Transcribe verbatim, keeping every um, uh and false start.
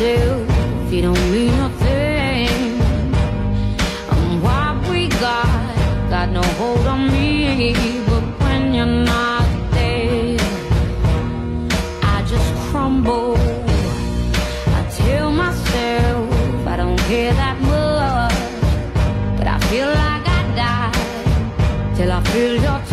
myself, you don't mean nothing. And what we got, got no hold on me. But when you're not there, I just crumble. I tell myself I don't care that much, but I feel like I die till I feel your